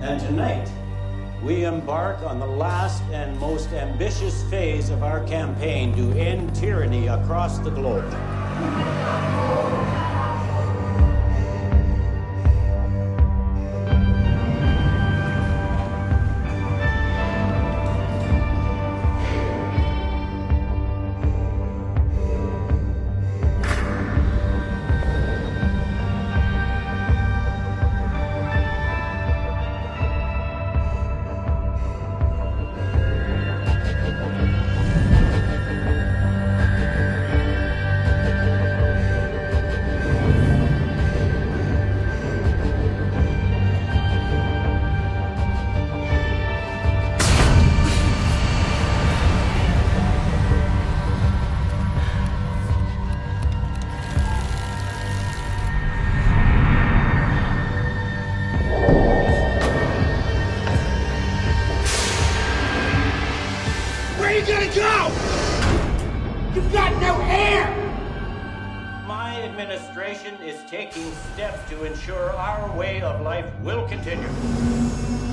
And tonight, we embark on the last and most ambitious phase of our campaign to end tyranny across the globe. Taking steps to ensure our way of life will continue.